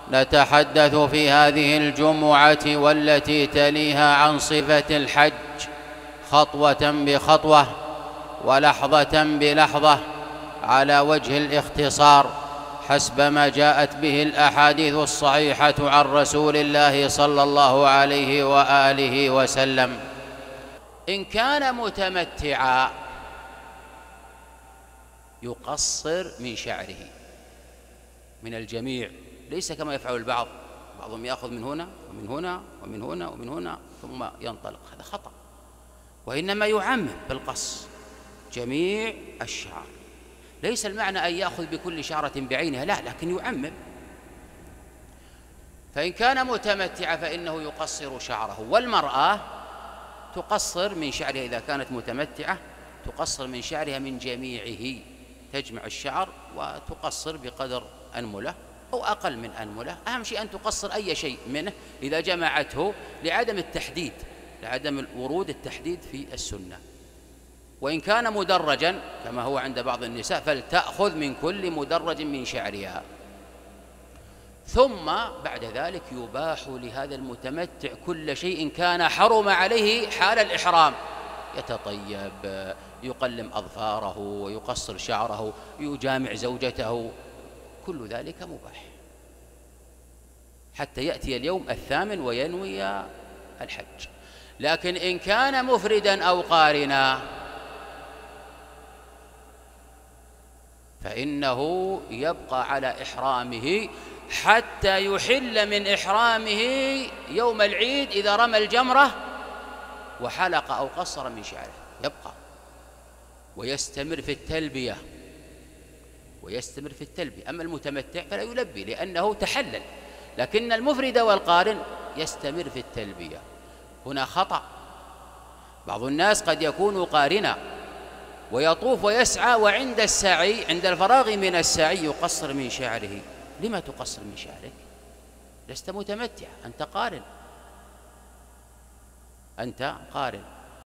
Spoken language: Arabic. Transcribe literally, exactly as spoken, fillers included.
نتحدث في هذه الجمعة والتي تليها عن صفة الحج خطوة بخطوة ولحظة بلحظة على وجه الاختصار حسب ما جاءت به الأحاديث الصحيحة عن رسول الله صلى الله عليه وآله وسلم. إن كان متمتعا يقصر من شعره من الجميع، ليس كما يفعل البعض، بعضهم يأخذ من هنا ومن هنا ومن هنا ومن هنا ثم ينطلق، هذا خطأ، وإنما يعمم بالقص جميع الشعر. ليس المعنى أن يأخذ بكل شعرة بعينها، لا، لكن يعمم. فإن كان متمتعا فإنه يقصر شعره، والمرأة تقصر من شعرها إذا كانت متمتعة، تقصر من شعرها من جميعه، تجمع الشعر وتقصر بقدر أنملة أو أقل من أنملة. أهم شيء أن تقصر أي شيء منه إذا جمعته، لعدم التحديد، لعدم ورود التحديد في السنة. وإن كان مدرجا كما هو عند بعض النساء فلتأخذ من كل مدرج من شعرها. ثم بعد ذلك يباح لهذا المتمتع كل شيء كان حرم عليه حال الإحرام، يتطيب، يقلم أظفاره ويقصر شعره، يجامع زوجته، كل ذلك مباح حتى يأتي اليوم الثامن وينوي الحج. لكن إن كان مفردا أو قارنا فإنه يبقى على إحرامه حتى يحل من إحرامه يوم العيد إذا رمى الجمرة وحلق أو قصر من شعره، يبقى ويستمر في التلبية ويستمر في التلبية. أما المتمتع فلا يلبي لأنه تحلل، لكن المفرد والقارن يستمر في التلبية. هنا خطأ، بعض الناس قد يكون قارنا ويطوف ويسعى، وعند السعي عند الفراغ من السعي يقصر من شعره. لما تقصر من شعرك؟ لست متمتع، أنت قارن، أنت قارن.